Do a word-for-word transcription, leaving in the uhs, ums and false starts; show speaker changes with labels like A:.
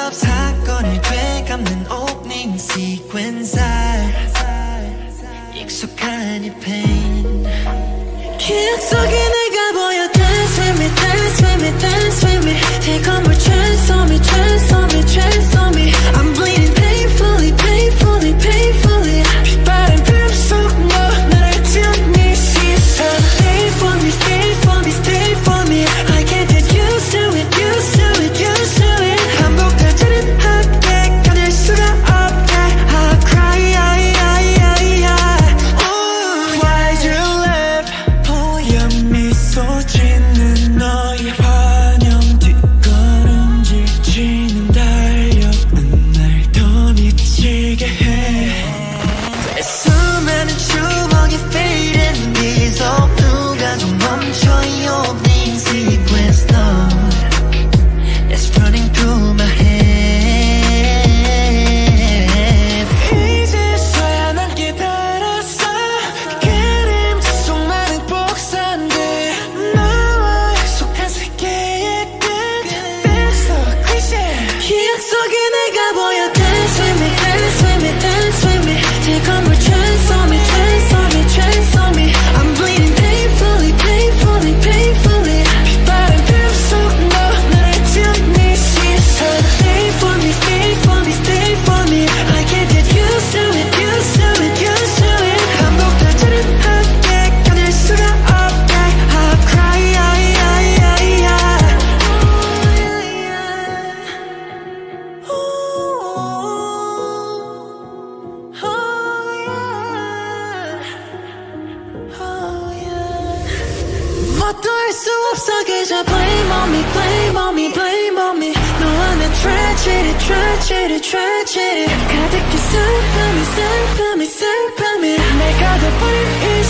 A: 팝 사건을 되감는 오프닝 시퀀스 익숙한 이 pain 기억 속에 내가 보여 Dance with me, dance with me, dance with me Take on more transform me, transform me, transform me I'm bleeding painfully, painfully, painfully 빛바람 품 속 너 나를 지우니 시선 Stay for me, stay for me, stay for me I can't get used to it, used to it, used to it 반복되지는 않게 견딜 수가 없게 I cry, I, I, I, I Ooh, why'd you leave 보여 미소 짓는 너의 환영 뒷걸음질 치는 달력은 날 더 미치게 해 수많은 추억이 fade in 미소 누가 좀 멈춰 이 opening sequence no It's running through my head 이제서야 난 깨달았어 그림자 속 많은 복사인데 나와 약속한 세계의 끝 That's so cliche 기억 속에 내가 보여 Dance with me, dance with me, dance with me Take on more transform me, transform me, transform me I'm bleeding painfully, painfully, painfully 빛바람 품 속 너 나를 지우니 시선 Stay for me, stay for me, stay for me I can't get used to it, used to it, used to it 반복되지는 않게 견딜 수가 없게 I cry, I, I, I, I Ooh, oh yeah, oh yeah 뭣도 할 수 없어 그저 blame on me, blame on me, blame on me 너와 내 tragedy, tragedy, tragedy 가득히 슬픔이, 슬픔이, 슬픔이 내가 돼버린 이